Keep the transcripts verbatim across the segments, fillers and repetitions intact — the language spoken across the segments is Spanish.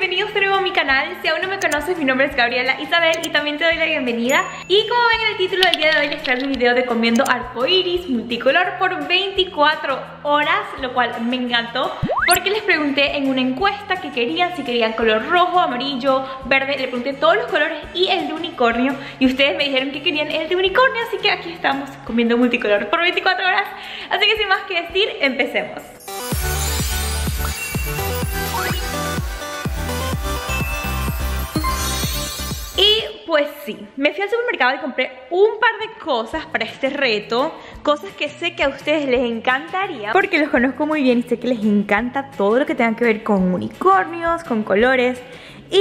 bienvenidos de nuevo a mi canal. Si aún no me conoces, mi nombre es Gabriela Isabel y también te doy la bienvenida. Y como ven en el título del día de hoy, les traigo un video de comiendo arcoiris multicolor por veinticuatro horas, lo cual me encantó porque les pregunté en una encuesta que querían, si querían color rojo, amarillo, verde. Le pregunté todos los colores y el de unicornio y ustedes me dijeron que querían el de unicornio, así que aquí estamos comiendo multicolor por veinticuatro horas. Así que sin más que decir, empecemos. Y pues sí, me fui al supermercado y compré un par de cosas para este reto. Cosas que sé que a ustedes les encantaría, porque los conozco muy bien y sé que les encanta todo lo que tenga que ver con unicornios, con colores. Y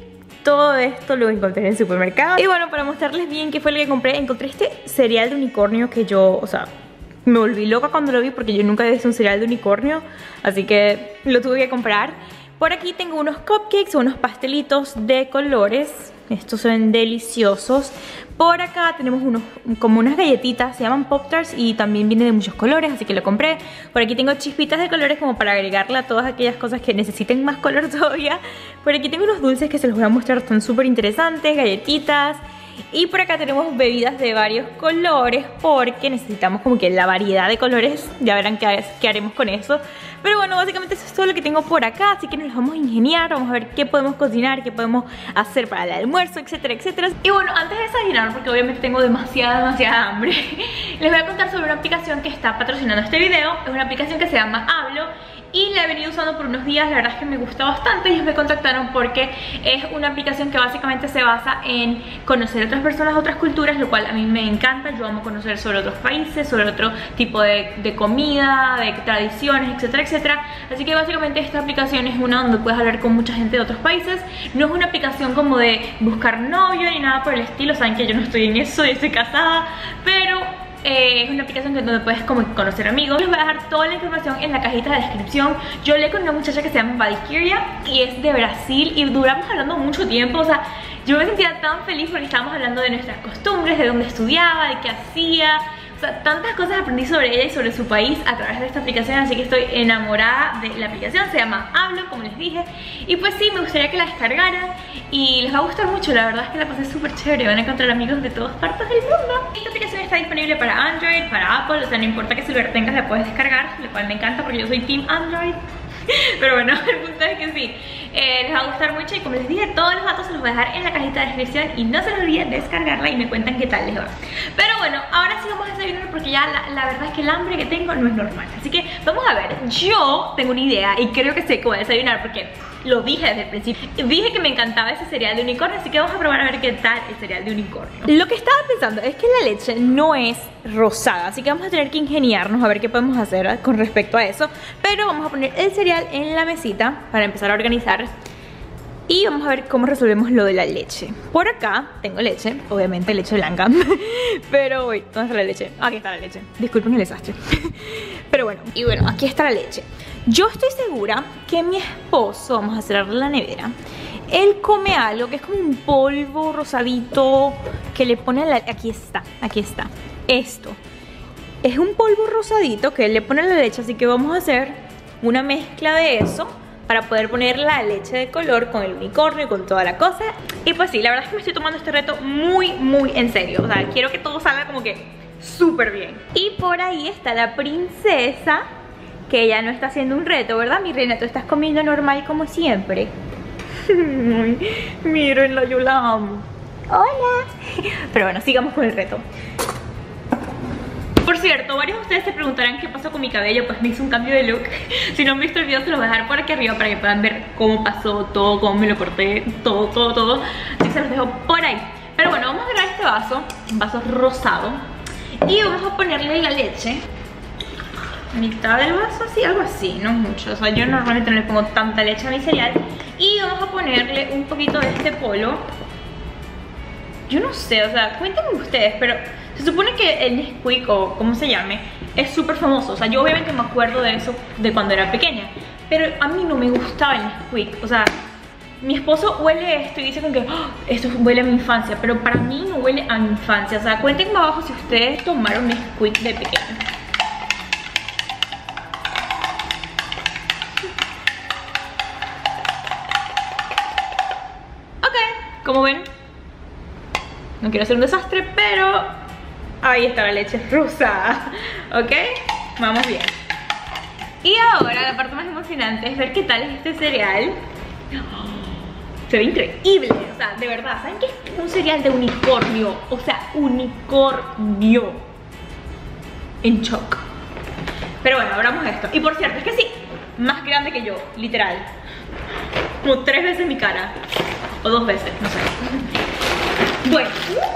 todo esto lo encontré en el supermercado. Y bueno, para mostrarles bien qué fue lo que compré, encontré este cereal de unicornio que yo, o sea, me volví loca cuando lo vi porque yo nunca había visto un cereal de unicornio. Así que lo tuve que comprar. Por aquí tengo unos cupcakes o unos pastelitos de colores. Estos son deliciosos. Por acá tenemos unos, como unas galletitas, se llaman Pop-Tarts y también viene de muchos colores, así que lo compré. Por aquí tengo chispitas de colores como para agregarle a todas aquellas cosas que necesiten más color todavía. Por aquí tengo unos dulces que se los voy a mostrar, están súper interesantes, galletitas. Y por acá tenemos bebidas de varios colores porque necesitamos como que la variedad de colores. Ya verán qué, qué haremos con eso. Pero bueno, básicamente eso es todo lo que tengo por acá. Así que nos vamos a ingeniar, vamos a ver qué podemos cocinar, qué podemos hacer para el almuerzo, etcétera, etcétera. Y bueno, antes de desayunar, porque obviamente tengo demasiada, demasiada hambre, les voy a contar sobre una aplicación que está patrocinando este video. Es una aplicación que se llama Hablo y la he venido usando por unos días. La verdad es que me gusta bastante. Ellos me contactaron porque es una aplicación que básicamente se basa en conocer a otras personas, otras culturas, lo cual a mí me encanta. Yo amo conocer sobre otros países, sobre otro tipo de, de comida, de tradiciones, etcétera, etcétera. Así que básicamente esta aplicación es una donde puedes hablar con mucha gente de otros países. No es una aplicación como de buscar novio ni nada por el estilo. Saben que yo no estoy en eso, yo estoy casada, pero Eh, es una aplicación que donde puedes como conocer amigos. Les voy a dejar toda la información en la cajita de descripción. Yo hablé con una muchacha que se llama Valkyria y es de Brasil y duramos hablando mucho tiempo. O sea, yo me sentía tan feliz porque estábamos hablando de nuestras costumbres, de dónde estudiaba, de qué hacía. O sea, tantas cosas aprendí sobre ella y sobre su país a través de esta aplicación. Así que estoy enamorada de la aplicación. Se llama Hablo, como les dije. Y pues sí, me gustaría que la descargaran y les va a gustar mucho. La verdad es que la pasé súper chévere. Van a encontrar amigos de todas partes del mundo. Esta aplicación está disponible para Android, para Apple. O sea, no importa qué celular tengas, la puedes descargar. Lo cual me encanta porque yo soy Team Android. Pero bueno, el punto es que sí, eh, les va a gustar mucho. Y como les dije, todos los datos se los voy a dejar en la cajita de descripción. Y no se les olvide descargarla y me cuentan qué tal les va. Pero bueno, ahora sí vamos a desayunar porque ya la, la verdad es que el hambre que tengo no es normal. Así que vamos a ver, yo tengo una idea y creo que sé que voy a desayunar porque lo dije desde el principio. Dije que me encantaba ese cereal de unicornio, así que vamos a probar a ver qué tal el cereal de unicornio. Lo que estaba pensando es que la leche no es rosada, así que vamos a tener que ingeniarnos a ver qué podemos hacer con respecto a eso. Pero vamos a poner el cereal en la mesita para empezar a organizar y vamos a ver cómo resolvemos lo de la leche. Por acá tengo leche, obviamente leche blanca. Pero, uy, ¿dónde está la leche? Aquí está la leche, disculpen el desastre. Pero bueno, y bueno, aquí está la leche. Yo estoy segura que mi esposo, vamos a cerrar la nevera, él come algo que es como un polvo rosadito que le pone a la... Aquí está, aquí está. Esto es un polvo rosadito que él le pone a la leche, así que vamos a hacer una mezcla de eso para poder poner la leche de color con el unicornio y con toda la cosa. Y pues sí, la verdad es que me estoy tomando este reto muy, muy en serio. O sea, quiero que todo salga como que súper bien. Y por ahí está la princesa, que ella no está haciendo un reto, ¿verdad, mi reina? Tú estás comiendo normal como siempre. Mírenla, yo la amo. Hola. Pero bueno, sigamos con el reto. Por cierto, varios de ustedes se preguntarán qué pasó con mi cabello. Pues me hice un cambio de look. Si no han visto el video, se los voy a dejar por aquí arriba para que puedan ver cómo pasó todo, cómo me lo corté, todo, todo, todo. Así que se los dejo por ahí. Pero bueno, vamos a agarrar este vaso, un vaso rosado, y vamos a ponerle la leche mitad del vaso, así, algo así, no mucho. O sea, yo normalmente no le pongo tanta leche a mi cereal. Y vamos a ponerle un poquito de este polvo. Yo no sé, o sea, cuéntenme ustedes, pero se supone que el Nesquik, o como se llame, es súper famoso. O sea, yo obviamente me acuerdo de eso de cuando era pequeña, pero a mí no me gustaba el Nesquik. O sea, mi esposo huele esto y dice como que oh, esto huele a mi infancia, pero para mí no huele a mi infancia. O sea, cuéntenme abajo si ustedes tomaron Nesquik de pequeño. Como ven, no quiero hacer un desastre, pero ahí está la leche rosada. ¿Ok? Vamos bien. Y ahora la parte más emocionante es ver qué tal es este cereal. Se ve increíble, o sea, de verdad. ¿Saben qué es un cereal de unicornio? O sea, unicornio. En shock. Pero bueno, abramos esto. Y por cierto, es que sí, más grande que yo, literal. Como tres veces mi cara. O dos veces, no sé. Bueno.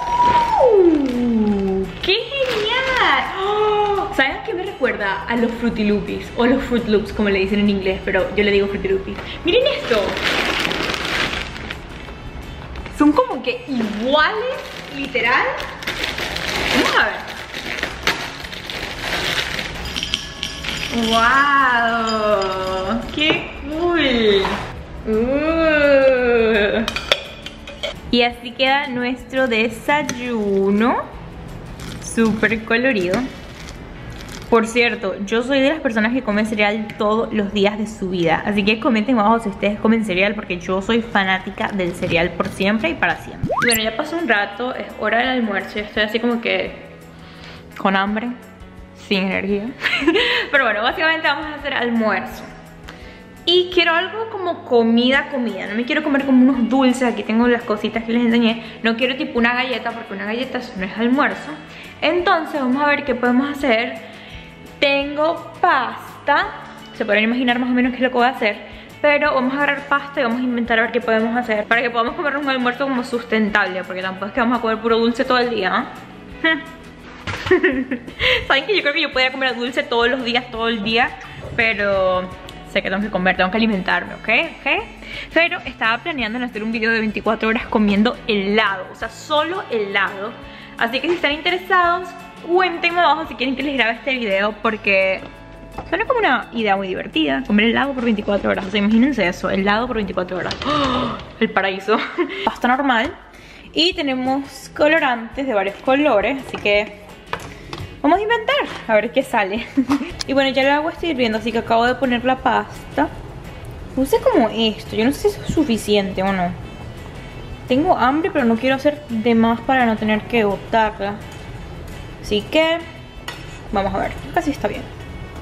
¡Uh! ¡Qué genial! ¡Oh! ¿Saben qué me recuerda? A los Fruity Loopies. O los Fruit Loops, como le dicen en inglés, pero yo le digo Fruity Loopies. Miren esto. Son como que iguales, literal. Vamos a ver. ¡Wow! ¡Qué cool! Uh. Y así queda nuestro desayuno. Súper colorido. Por cierto, yo soy de las personas que comen cereal todos los días de su vida. Así que comenten abajo si ustedes comen cereal, porque yo soy fanática del cereal por siempre y para siempre. Bueno, ya pasó un rato, es hora del almuerzo. Yo estoy así como que con hambre, sin energía. Pero bueno, básicamente vamos a hacer almuerzo. Y quiero algo como comida, comida. No me quiero comer como unos dulces. Aquí tengo las cositas que les enseñé. No quiero tipo una galleta, porque una galleta no es almuerzo. Entonces vamos a ver qué podemos hacer. Tengo pasta. Se pueden imaginar más o menos qué es lo que voy a hacer. Pero vamos a agarrar pasta y vamos a inventar a ver qué podemos hacer para que podamos comer un almuerzo como sustentable. Porque tampoco es que vamos a comer puro dulce todo el día, ¿eh? Saben que yo creo que yo podría comer dulce todos los días, todo el día. Pero sé que tengo que comer, tengo que alimentarme, ¿ok? ¿Ok? Pero estaba planeando en hacer un video de veinticuatro horas comiendo helado. O sea, solo helado. Así que si están interesados, cuéntenme abajo si quieren que les grabe este video, porque suena como una idea muy divertida. Comer helado por veinticuatro horas. O sea, imagínense eso, helado por veinticuatro horas. ¡Oh! El paraíso. Pasta normal. Y tenemos colorantes de varios colores, así que vamos a inventar, a ver qué sale. Y bueno, ya el agua está hirviendo, así que acabo de poner la pasta. Puse como esto, yo no sé si eso es suficiente o no. Tengo hambre, pero no quiero hacer de más para no tener que botarla. Así que vamos a ver, casi está bien.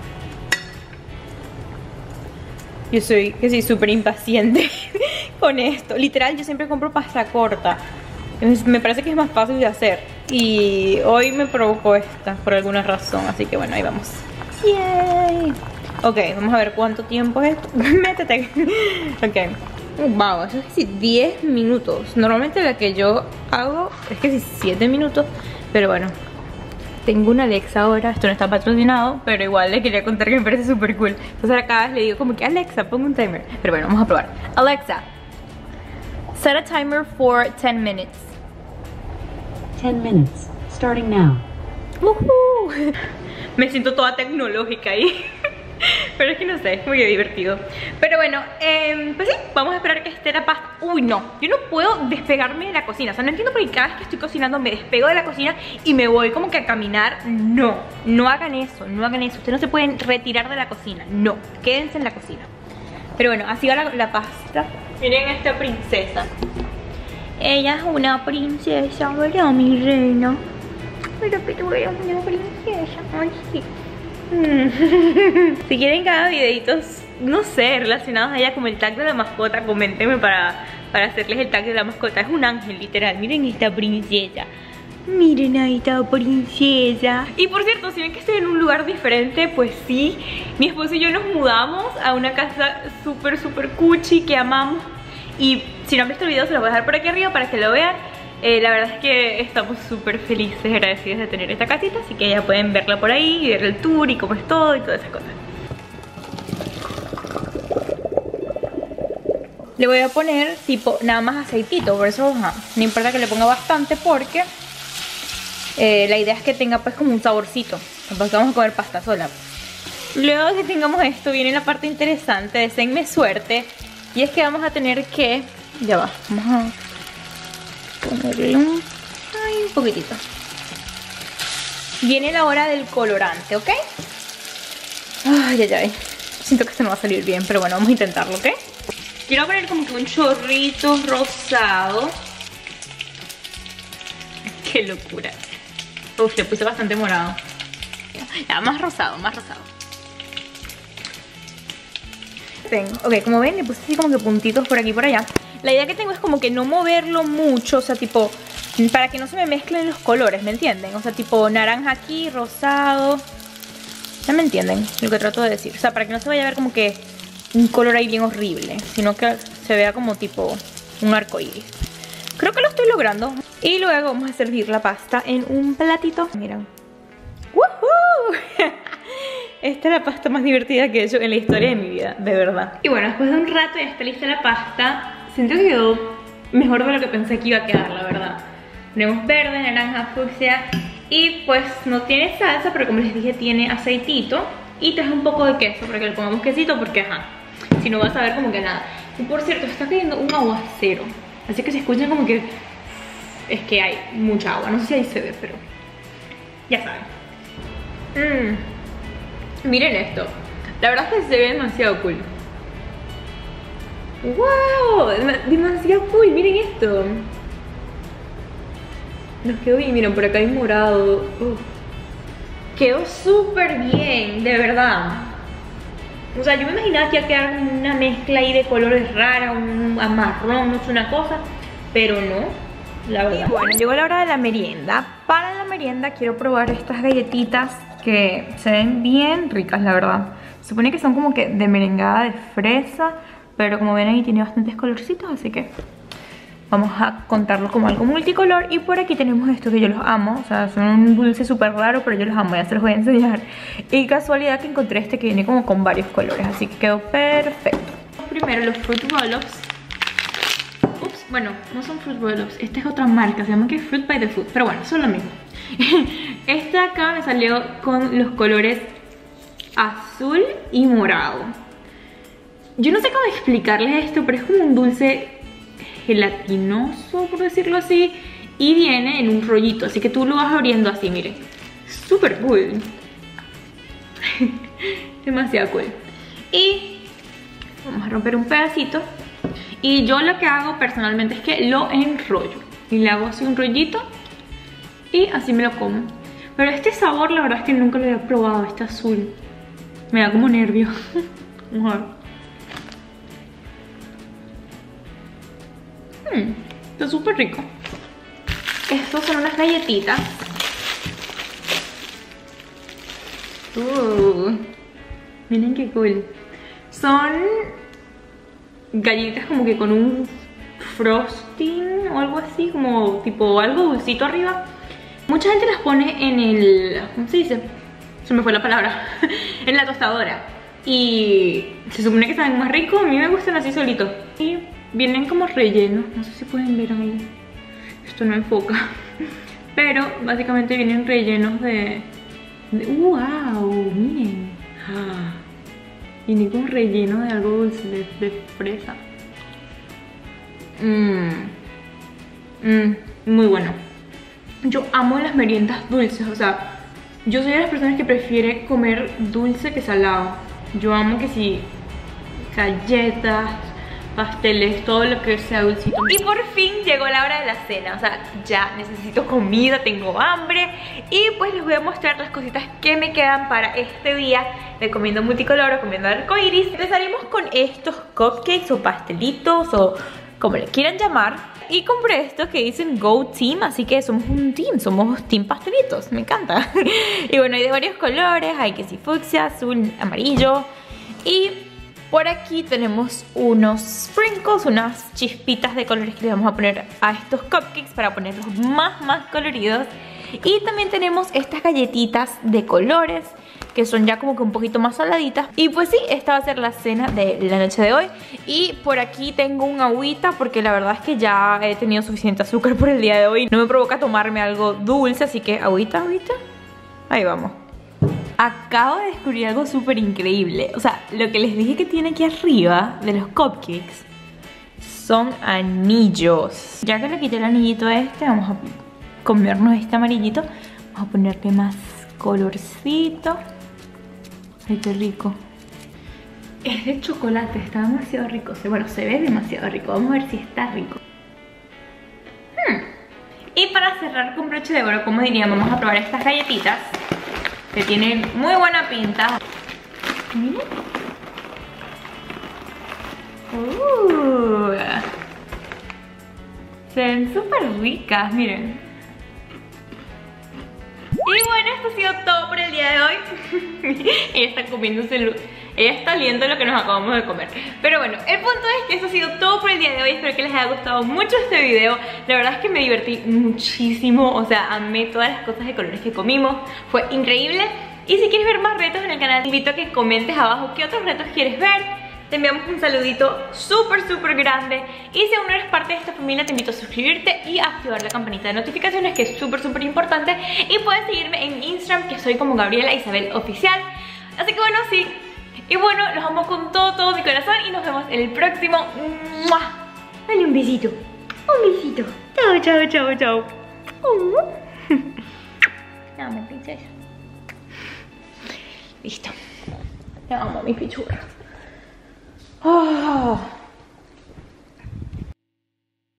Yo soy, que soy súper impaciente con esto. Literal, yo siempre compro pasta corta. Me parece que es más fácil de hacer. Y hoy me provocó esta por alguna razón. Así que bueno, ahí vamos. Yay. Ok, vamos a ver cuánto tiempo es esto. Métete. Ok. Wow, eso es que sí, diez minutos. Normalmente la que yo hago es que sí, siete minutos. Pero bueno, tengo una Alexa ahora. Esto no está patrocinado, pero igual le quería contar que me parece súper cool. Entonces acá le digo como que Alexa, pongo un timer. Pero bueno, vamos a probar. Alexa, set a timer for ten minutes. ten minutes, starting now. Uh-huh. Me siento toda tecnológica ahí. Pero es que no sé, es muy divertido. Pero bueno, eh, pues sí, vamos a esperar que esté la pasta. Uy, no, yo no puedo despegarme de la cocina. O sea, no entiendo por qué cada vez que estoy cocinando me despego de la cocina y me voy como que a caminar. No, no hagan eso, no hagan eso. Ustedes no se pueden retirar de la cocina. No, quédense en la cocina. Pero bueno, así va la, la pasta. Miren esta princesa. Ella es una princesa, ¿verdad, mi reina? Pero que tú eres una princesa. Ay, sí. Si quieren cada videito, no sé, relacionados a ella como el tag de la mascota, coméntenme para, para hacerles el tag de la mascota. Es un ángel, literal. Miren esta princesa. Miren a esta princesa. Y por cierto, si ven que estoy en un lugar diferente, pues sí, mi esposo y yo nos mudamos a una casa súper, súper cuchi que amamos. Y si no han visto el video, se los voy a dejar por aquí arriba para que lo vean. Eh, la verdad es que estamos súper felices, agradecidos de tener esta casita. Así que ya pueden verla por ahí y ver el tour y cómo es todo y todas esas cosas. Le voy a poner tipo nada más aceitito. Por eso ajá, no importa que le ponga bastante, porque eh, la idea es que tenga pues como un saborcito. Porque vamos a comer pasta sola. Luego que tengamos esto, viene la parte interesante. Deseenme suerte. Y es que vamos a tener que... Ya va, vamos a ponerle un, ay, un poquitito. Viene la hora del colorante, ¿ok? Ay, ay, ay. Siento que esto no va a salir bien, pero bueno, vamos a intentarlo, ¿ok? Quiero poner como que un chorrito rosado. Qué locura. Uf, le puse bastante morado. Ya, más rosado, más rosado. Tengo, ok, como ven, le puse así como que puntitos por aquí y por allá. La idea que tengo es como que no moverlo mucho, o sea, tipo, para que no se me mezclen los colores, ¿me entienden? O sea, tipo naranja aquí, rosado. ¿Ya me entienden lo que trato de decir? O sea, para que no se vaya a ver como que un color ahí bien horrible, sino que se vea como tipo un arco iris. Creo que lo estoy logrando. Y luego vamos a servir la pasta en un platito. Miren. ¡Woohoo! Esta es la pasta más divertida que he hecho en la historia de mi vida, de verdad. Y bueno, después de un rato ya está lista la pasta. Siento que quedó mejor de lo que pensé que iba a quedar, la verdad. Tenemos verde, naranja, fucsia. Y pues no tiene salsa, pero como les dije tiene aceitito. Y traje un poco de queso para que le pongamos quesito porque ajá, si no vas a ver como que nada. Y por cierto, está cayendo un aguacero, así que se escuchan como que es que hay mucha agua. No sé si ahí se ve, pero ya saben. mm. Miren esto. La verdad es que se ve demasiado cool. ¡Wow! Demasiado cool, miren esto. Nos quedó bien, miren, por acá hay morado. Uf. Quedó súper bien, de verdad. O sea, yo me imaginaba que iba a quedar una mezcla ahí de colores rara, un marrón, no sé, una cosa. Pero no, la verdad. Y bueno, llegó la hora de la merienda. Para la merienda quiero probar estas galletitas que se ven bien ricas, la verdad. Se supone que son como que de merengada de fresa, pero como ven ahí tiene bastantes colorcitos, así que vamos a contarlo como algo multicolor. Y por aquí tenemos esto que yo los amo. O sea, son un dulce súper raro, pero yo los amo, ya se los voy a enseñar. Y casualidad que encontré este que viene como con varios colores, así que quedó perfecto. Primero los Fruit Roll-Ups. Ups, bueno, no son Fruit Roll-Ups. Esta es otra marca, se llama que Fruit by the Food. Pero bueno, son lo mismo. Este acá me salió con los colores azul y morado. Yo no sé cómo explicarles esto, pero es como un dulce gelatinoso, por decirlo así, y viene en un rollito, así que tú lo vas abriendo así, miren. Súper cool. Demasiado cool. Y vamos a romper un pedacito. Y yo lo que hago personalmente es que lo enrollo y le hago así un rollito y así me lo como. Pero este sabor la verdad es que nunca lo había probado, este azul. Me da como nervio. Vamos a ver. Hmm, está súper rico. Estos son unas galletitas. Uh, miren qué cool. Son galletitas como que con un frosting o algo así, como tipo algo dulcito arriba. Mucha gente las pone en el... ¿cómo se dice? Se me fue la palabra. En la tostadora. Y se supone que saben más rico. A mí me gustan así solitos. Y vienen como rellenos. No sé si pueden ver ahí. Esto no enfoca. Pero básicamente vienen rellenos de... de ¡wow! Miren. Ah, vienen con relleno de algo dulce, de, de fresa. Mmm. Mmm. Muy bueno. Yo amo las meriendas dulces. O sea, yo soy de las personas que prefiere comer dulce que salado. Yo amo que si galletas, pasteles, todo lo que sea dulcito. Y por fin llegó la hora de la cena. O sea, ya necesito comida, tengo hambre. Y pues les voy a mostrar las cositas que me quedan para este día de comiendo multicolor o comiendo arcoiris. Empezaremos con estos cupcakes o pastelitos o como le quieran llamar. Y compré estos que dicen Go Team, así que somos un team, somos team pastelitos, me encanta. Y bueno, hay de varios colores, hay que si fucsia, azul, amarillo. Y por aquí tenemos unos sprinkles, unas chispitas de colores que le vamos a poner a estos cupcakes para ponerlos más, más coloridos. Y también tenemos estas galletitas de colores que son ya como que un poquito más saladitas. Y pues sí, esta va a ser la cena de la noche de hoy. Y por aquí tengo un agüita porque la verdad es que ya he tenido suficiente azúcar por el día de hoy. No me provoca tomarme algo dulce, así que agüita, agüita. Ahí vamos. Acabo de descubrir algo súper increíble. O sea, lo que les dije que tiene aquí arriba de los cupcakes son anillos. Ya que le quité el anillito este, vamos a comernos este amarillito. Vamos a ponerle más colorcito. Ay, qué rico. Es de chocolate, está demasiado rico. Bueno, se ve demasiado rico. Vamos a ver si está rico. Hmm. Y para cerrar con broche de oro, como diría, vamos a probar estas galletitas que tienen muy buena pinta. Miren. Uh, se ven súper ricas, miren. Y bueno, esto ha sido todo por el día de hoy. Ella está comiéndose, lo... ella está oliendo lo que nos acabamos de comer. Pero bueno, el punto es que esto ha sido todo por el día de hoy. Espero que les haya gustado mucho este video. La verdad es que me divertí muchísimo. O sea, amé todas las cosas de colores que comimos. Fue increíble. Y si quieres ver más retos en el canal, te invito a que comentes abajo qué otros retos quieres ver. Te enviamos un saludito súper súper grande. Y si aún no eres parte de esta familia, te invito a suscribirte y a activar la campanita de notificaciones, que es súper súper importante. Y puedes seguirme en Instagram, que soy como Gabriela Isabel Oficial. Así que bueno, sí. Y bueno, los amo con todo, todo mi corazón. Y nos vemos en el próximo. ¡Mua! Dale un besito. Un besito. Chao, chao, chao, chao. Te amo, princesa. Listo. Te amo, mis pichurros. Oh.